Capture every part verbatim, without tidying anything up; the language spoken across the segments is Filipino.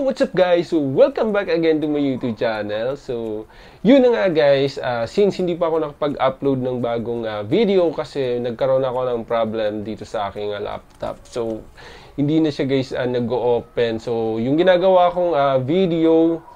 what's up guys? So, welcome back again to my YouTube channel. So, yun na nga guys, uh, since hindi pa ako nakapag-upload ng bagong uh, video kasi nagkaroon ako ng problem dito sa aking uh, laptop. So, hindi na siya guys uh, nag-o-open. So, yung ginagawa kong uh, video,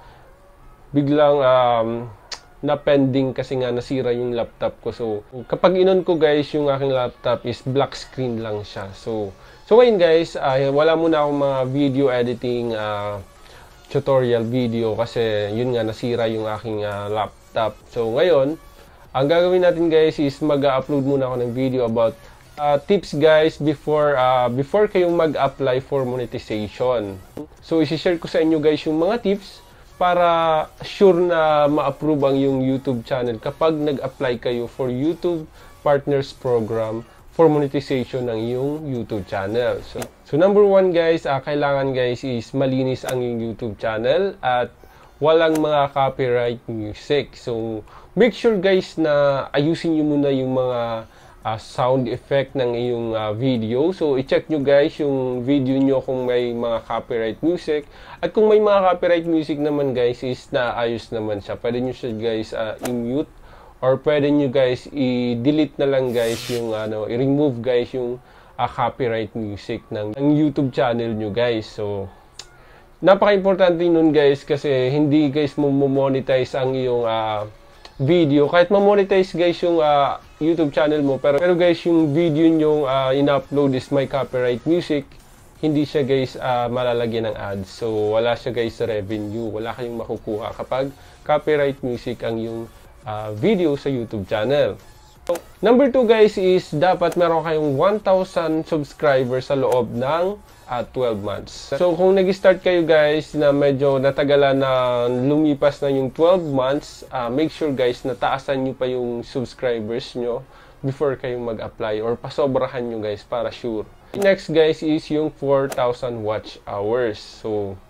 biglang um, na-pending kasi nga nasira yung laptop ko. So, kapag inon ko guys, yung aking laptop is black screen lang siya. So, So ngayon guys, uh, wala muna akong mga video editing uh, tutorial video kasi yun nga nasira yung aking uh, laptop. So ngayon, ang gagawin natin guys is mag-upload muna ako ng video about uh, tips guys before uh, before kayong mag-apply for monetization. So isi-share ko sa inyo guys yung mga tips para sure na ma-approve ang yung YouTube channel kapag nag-apply kayo for YouTube Partners Program for monetization ng iyong YouTube channel. So, so number one guys, uh, kailangan guys is malinis ang iyong YouTube channel at walang mga copyright music. So, make sure guys na ayusin nyo muna yung mga uh, sound effect ng iyong uh, video. So, i-check nyo guys yung video nyo kung may mga copyright music. At kung may mga copyright music naman guys is naayos naman siya. Pwede nyo siya guys uh, i-mute. Or pwede nyo guys i-delete na lang guys yung ano, i-remove guys yung uh, copyright music ng, ng YouTube channel nyo guys. So, napaka-importante nun guys kasi hindi guys mo-monetize ang iyong uh, video. Kahit ma-monetize guys yung uh, YouTube channel mo, pero, pero guys yung video nyo uh, in-upload is may copyright music, hindi siya guys uh, malalagyan ng ads. So, wala siya guys sa revenue. Wala kayong makukuha kapag copyright music ang yung Uh, video sa YouTube channel. So, number two guys is dapat meron kayong one thousand subscribers sa loob ng uh, twelve months. So kung nag-start kayo guys na medyo natagalan na lumipas na yung twelve months, uh, make sure guys na taasan nyo pa yung subscribers nyo before kayong mag-apply or pasobrahan nyo guys para sure. Next guys is yung four thousand watch hours. So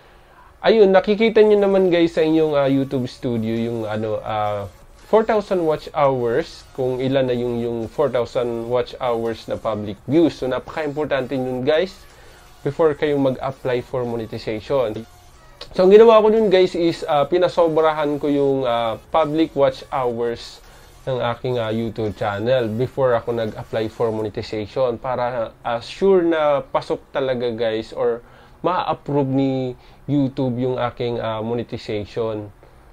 ayun, nakikita nyo naman guys sa inyong uh, YouTube studio yung ano, uh, four thousand watch hours, kung ilan na yung, yung four thousand watch hours na public views. So, napaka-importante yun guys before kayong mag-apply for monetization. So, ang ginawa ko dun guys is uh, pinasobrahan ko yung uh, public watch hours ng aking uh, YouTube channel before ako nag-apply for monetization para uh, sure na pasok talaga guys or ma-approve ni YouTube yung aking uh, monetization.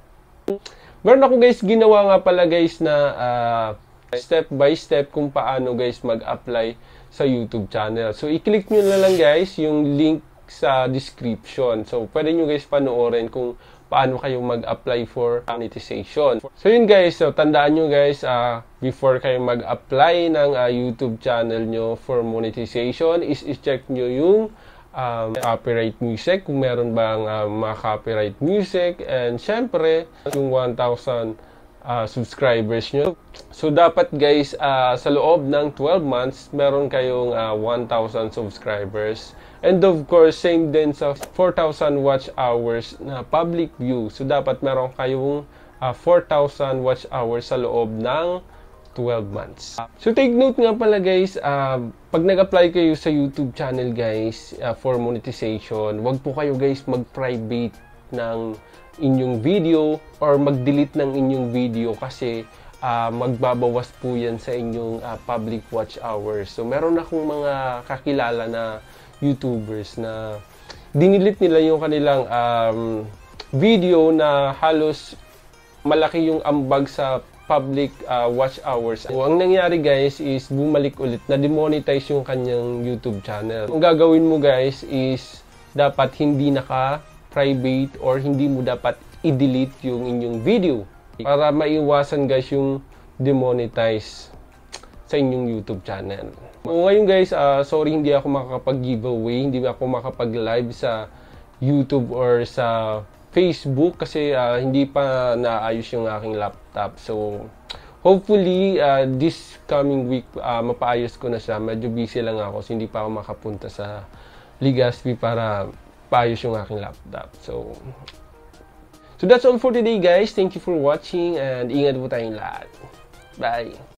Meron ako guys ginawa nga pala guys na uh, step by step kung paano guys mag-apply sa YouTube channel. So i-click nyo na lang guys yung link sa description. So pwede nyo guys panoorin kung paano kayo mag-apply for monetization. So yun guys, so tandaan nyo guys uh, before kayo mag-apply ng uh, YouTube channel nyo for monetization is i-check nyo yung Um, copyright music, kung meron bang uh, mga copyright music, and syempre yung one thousand uh, subscribers nyo. So dapat guys uh, sa loob ng twelve months meron kayong uh, one thousand subscribers, and of course same din sa four thousand watch hours na public view. So dapat meron kayong uh, four thousand watch hours sa loob ng twelve months. So take note nga pala guys, uh, pag nag-apply kayo sa YouTube channel guys uh, for monetization, wag po kayo guys mag-private ng inyong video or mag-delete ng inyong video kasi uh, magbabawas po yan sa inyong uh, public watch hours. So meron akong mga kakilala na YouTubers na dinilit nila yung kanilang um, video na halos malaki yung ambag sa public uh, watch hours. So, ang nangyari guys is bumalik ulit na demonetize yung kanyang YouTube channel. Ang gagawin mo guys is dapat hindi naka-private or hindi mo dapat i-delete yung inyong video para maiwasan guys yung demonetize sa inyong YouTube channel. So, ngayon guys, uh, sorry hindi ako makakapag-giveaway, hindi ako makapag-live sa YouTube or sa Facebook kasi uh, hindi pa naayos yung aking laptop. So, hopefully, uh, this coming week, uh, mapaayos ko na siya. Medyo busy lang ako, so hindi pa ako makapunta sa Legazpi para paayos yung aking laptop. So, so that's all for today guys. Thank you for watching and ingat po tayong lahat. Bye!